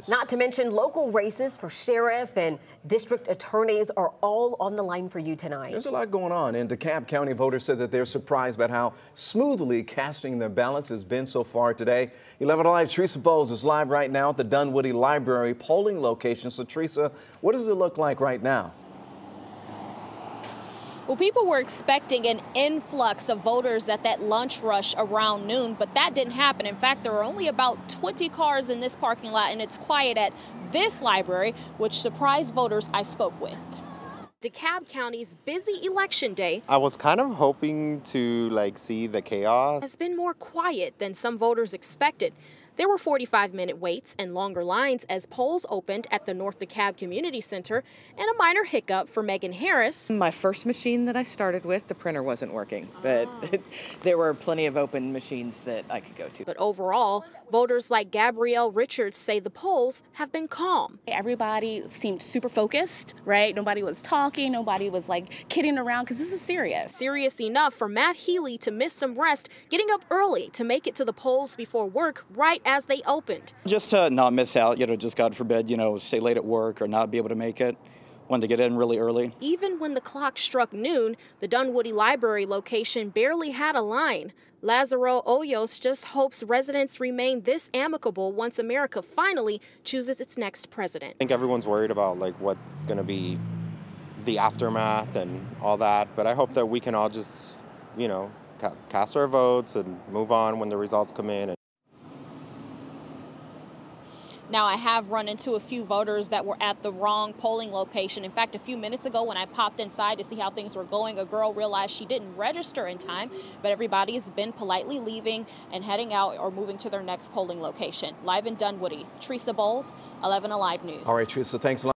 races. Not to mention local races for sheriff and district attorneys are all on the line for you tonight. There's a lot going on. In DeKalb County, voters said that they're surprised about how smoothly casting their ballots has been so far today. 11 Alive, Teresa Bowles is live right now at the Dunwoody Library polling location. So, Teresa, what does it look like right now? Well, people were expecting an influx of voters at that lunch rush around noon, but that didn't happen. In fact, there are only about 20 cars in this parking lot, and it's quiet at this library, which surprised voters I spoke with. DeKalb County's busy election day I was kind of hoping to see the chaos. has been more quiet than some voters expected. There were 45-minute waits and longer lines as polls opened at the North DeKalb Community Center, and a minor hiccup for Megan Harris. My first machine that I started with, the printer wasn't working, but there were plenty of open machines that I could go to. But overall, voters like Gabrielle Richards say the polls have been calm. Everybody seemed super focused, right? Nobody was talking, nobody was kidding around, because this is serious. Serious enough for Matt Healy to miss some rest, getting up early to make it to the polls before work right as they opened. Just to not miss out, just God forbid, stay late at work or not be able to make it. Wanted to get in really early. Even when the clock struck noon, the Dunwoody Library location barely had a line. Lazaro Hoyos just hopes residents remain this amicable once America finally chooses its next president. I think everyone's worried about what's going to be the aftermath and all that, but I hope that we can all just, cast our votes and move on when the results come in. Now, I have run into a few voters that were at the wrong polling location. In fact, a few minutes ago when I popped inside to see how things were going, a girl realized she didn't register in time, but everybody's been politely leaving and heading out or moving to their next polling location. Live in Dunwoody, Teresa Bowles, 11 Alive News. All right, Teresa, thanks a lot.